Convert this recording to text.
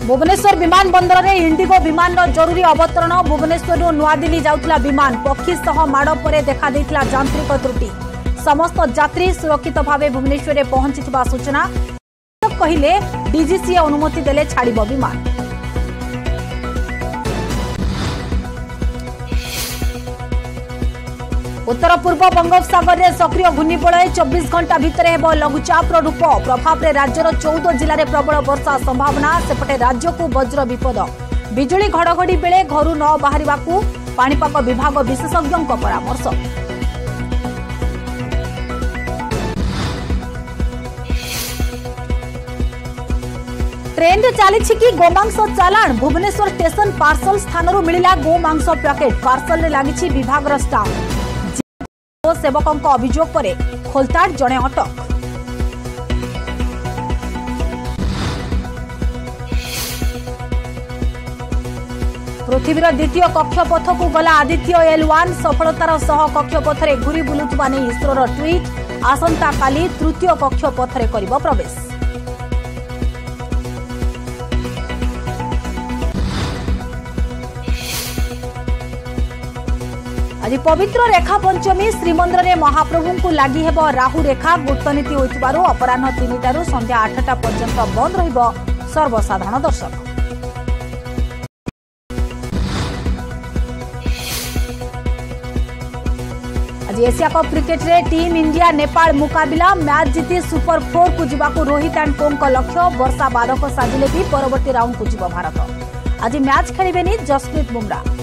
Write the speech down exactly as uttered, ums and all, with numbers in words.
भुवनेश्वर विमान बंदर में इंडिगो विमान जरूरी अवतरण। भुवनेश्वर नुआदिल्ली जाउथला विमान पक्षी सह माड़ पर देखा देइथला यांत्रिक त्रुटि। समस्त यात्री सुरक्षित भाव भुवनेश्वर में पहुंची सूचना। कहले डीजीसी अनुमति देले छाड़िब विमान। उत्तर पूर्व बंगोपसागर में सक्रिय घूर्णिबलय चौबीस घंटा भितर हेब लघुचाप रूप। प्रभाव में राज्यर चौदह जिले में प्रबल वर्षा संभावना। सेपटे राज्य को वज्र विपद। बिजुली घड़घड़ी बेले घर न बाहर पाणीपाग विभाग विशेषज्ञों परामर्श। ट्रेंड चली कि गोमांस चालाण। भुवनेश्वर स्टेशन पार्सल स्थान मिला गोमांस पैकेट। पार्सल लगी विभाग स्टाफ। सेवकों अभियोग पर खोलताड़ जड़े अटक। पृथ्वीर द्वितीय कक्षपथ को गला आदित्य एल वन। सफलतार सह कक्षपथ में घूरी बुलुवा नहीं इसरोर ट्वीट। आसंता काली तृतीय कक्षपथ में करिब प्रवेश। आज पवित्र रेखा पंचमी। श्रीमंदिर में महाप्रभु को लगी हेब राहु रेखा। गुप्तनीति होइथिबारु अपराह्न तीन टारू संध्या आठटा पर्यंत बंद रहिब सर्वसाधारण दर्शन। आज एशिया कप क्रिकेट रे टीम इंडिया नेपाल मुकाबिला। मैच जीति सुपर फोर को जिबाकू रोहित एंड कोंग लक्ष्य। वर्षा बाधक साजिले भी परवर्ती राउंड को जिब भारत। आज मैच खेलिबेनी जसप्रीत बुमराह।